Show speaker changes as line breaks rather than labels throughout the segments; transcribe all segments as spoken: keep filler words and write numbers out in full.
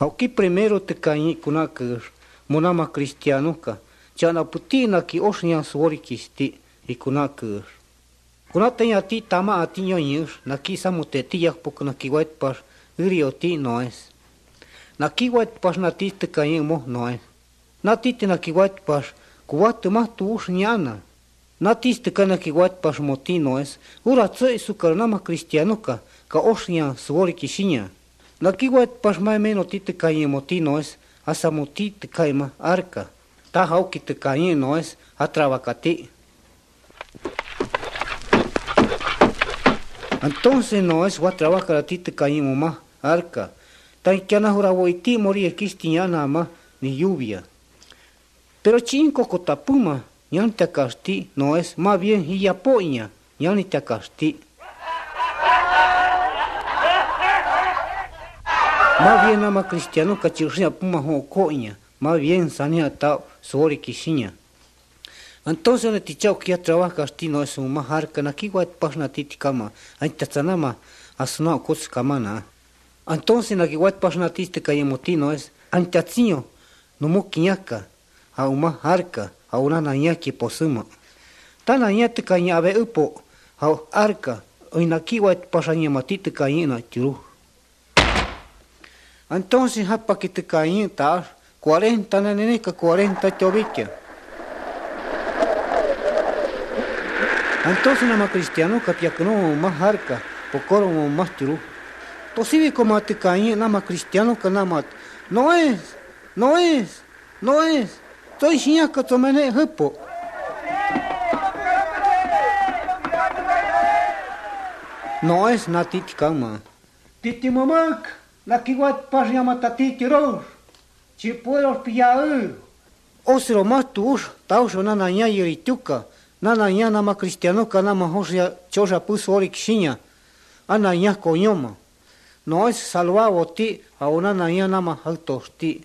Auki primero te cañi kunakur, monama cristianuka, chana putina ki osnya suori kisti y kunakur. Kunatanya ti tama ati nyonyur, naki samute tiyak pok naki white pas, urioti noes. Naki white pas nati te cañi mo noes. Nati te naki white pas, kuwatu mah tu usnyana. Nati te cañi naki white pas moti noes, ura tsoy sukarnama cristianuka, ka osnya suori kishinya. Naki white pas mai meno ti te cañi moti noes, asa moti te caima arca. Ta hauki te cañi noes, atrabacati. Entonces no es va trabajar a ti te caímos más arca. Tan que ana jura voiti morir cristiana más ni lluvia. Pero cinco cotapuma, ya te casti, no es más bien y ya poña, ya ni te casti. Más bien ama cristiano cachirria puma ho coña, más bien sania tao sori kishinya. Entonces ne tichau que ya trabaja sti no es un maharka na ki guat pasna titi kama anta tsanama asuna kos kamana. Entonces na ki guat pasna titi kayemoti no es anta tsinyo no mukinyaka a un maharka a una nanyaki posuma. Tana nyate kanya ave upo a arka oina ki guat pasanya matite kayena tiru. Entonces hapa que te kayenta cuarenta nanene ka cuarenta chovikia. Entonces nama cristiano kapiakuno más harka, pocoro más tiru. Posible como te caí nama cristiano que nama no es, no es, no es. Soy siya que tomene hepo. No es natit kama. Titi mamak, la kiwat pas llama tatiti ros. Si puedo pillar. Osro más tuus, tauso nana nya yirituka. Nana nya nama cristiano ka nama hosia choja puso ori kishinya. Ana nya koñoma. No es salvado ti a una nya nama autosti.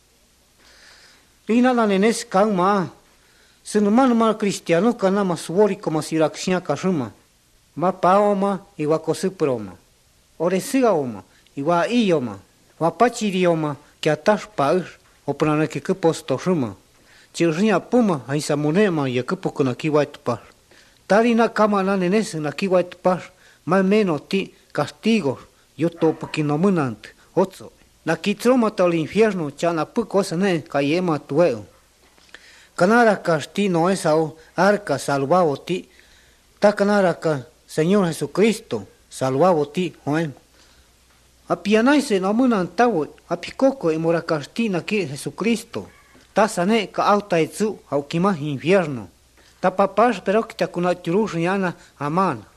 Ina na nenes kama. Sinuma nama cristiano ka nama suori como sirakshia kashuma. Ma paoma iwa kosuproma. Oresiga oma iwa ioma. Wa pachirioma que atash paush o prana que posto shuma. Chirria puma ai samunema ya kupo na ki white par. Tarina kama na nenes na ki white par, más menos ti castigos, yo to porque no munant, otso. Na ki troma al infierno chana pu cosa ne kayema tueo. Canara casti no es ao arca salvado ti. Ta canara ka Señor Jesucristo salvado ti, Juan. Apianaise no munantawo, apikoko y mora casti na ki Jesucristo. Tasane ka auta etsu au kima infierno. Ta papás pero que te kuna tiru yana aman.